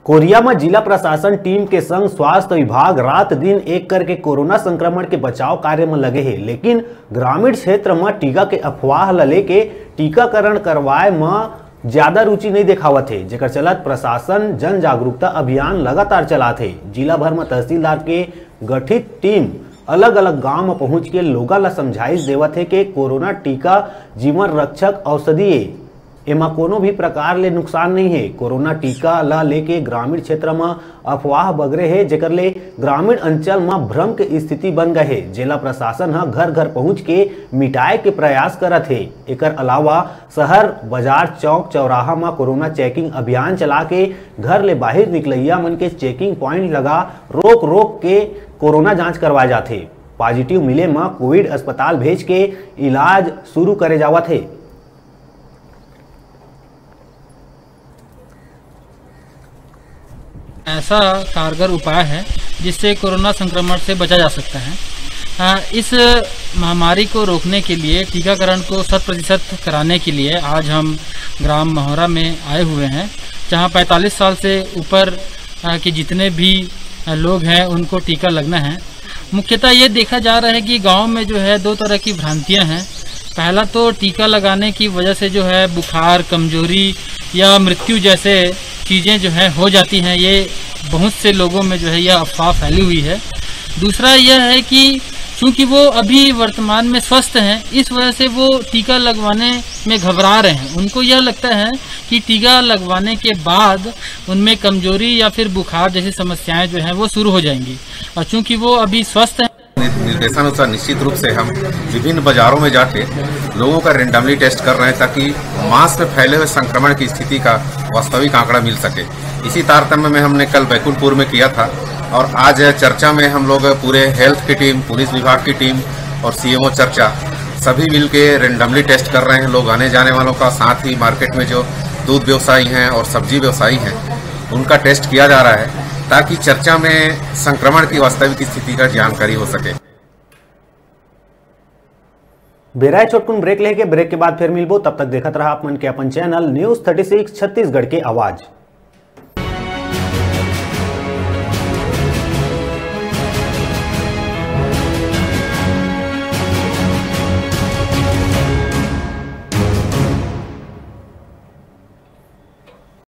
Korea में जिला प्रशासन टीम के संग स्वास्थ्य विभाग रात दिन एक करके कोरोना संक्रमण के बचाव कार्य में लगे हैं, लेकिन ग्रामीण क्षेत्र में टीका के अफवाह ल लेके टीकाकरण करवाए में ज्यादा रुचि नहीं दिखावत है, जेकर चलत प्रशासन जन जागरूकता अभियान लगातार चलात है। जिला भर में तहसीलदार के गठित टीम अलग अलग गांव में पहुंच के लोगों ला समझाइश देवत है कि कोरोना टीका जीवन रक्षक औषधि है, एमा कोनो भी प्रकार ले नुकसान नहीं है। कोरोना टीका ला लेके ग्रामीण क्षेत्र में अफवाह बगरे है, जेकर ले ग्रामीण अंचल में भ्रम के स्थिति बन गए है। जिला प्रशासन ह घर घर पहुंच के मिटाए के प्रयास करत है। एकर अलावा शहर बाजार चौक चौराहा में कोरोना चेकिंग अभियान चला के घर ले बाहर निकलैया मन के चेकिंग पॉइंट लगा रोक रोक के कोरोना जांच करवाए जाते। पॉजिटिव मिले में कोविड अस्पताल भेज के इलाज शुरू करे जावत है। ऐसा कारगर उपाय है जिससे कोरोना संक्रमण से बचा जा सकता है। इस महामारी को रोकने के लिए टीकाकरण को 100% कराने के लिए आज हम ग्राम महोरा में आए हुए हैं, जहां 45 साल से ऊपर के जितने भी लोग हैं उनको टीका लगना है। मुख्यतः ये देखा जा रहा है कि गांव में जो है दो तरह की भ्रांतियां हैं। पहला तो टीका लगाने की वजह से जो है बुखार, कमजोरी या मृत्यु जैसे चीज़ें जो है हो जाती हैं, ये बहुत से लोगों में जो है यह अफवाह फैली हुई है। दूसरा यह है कि चूंकि वो अभी वर्तमान में स्वस्थ हैं, इस वजह से वो टीका लगवाने में घबरा रहे हैं। उनको यह लगता है कि टीका लगवाने के बाद उनमें कमजोरी या फिर बुखार जैसी समस्याएं जो हैं वो शुरू हो जाएंगी, और चूंकि वो अभी स्वस्थ हैं। निर्देशानुसार निश्चित रूप से हम विभिन्न बाजारों में जाके लोगों का रेंडमली टेस्ट कर रहे हैं, ताकि मास में फैले हुए संक्रमण की स्थिति का वास्तविक आंकड़ा मिल सके। इसी तारतम्य में हमने कल बैकुंठपुर में किया था, और आज चर्चा में हम लोग पूरे हेल्थ की टीम, पुलिस विभाग की टीम और सीएमओ चर्चा सभी मिल के रेंडमली टेस्ट कर रहे हैं लोग आने जाने वालों का। साथ ही मार्केट में जो दूध व्यवसायी हैं और सब्जी व्यवसायी हैं उनका टेस्ट किया जा रहा है, ताकि चर्चा में संक्रमण की वास्तविक स्थिति का जानकारी हो सके। बेराय छोटकुन ब्रेक लेके ब्रेक के बाद फिर मिलबो, तब तक देखत रहा आप मन के अपन चैनल न्यूज़ 36 छत्तीसगढ़ के आवाज।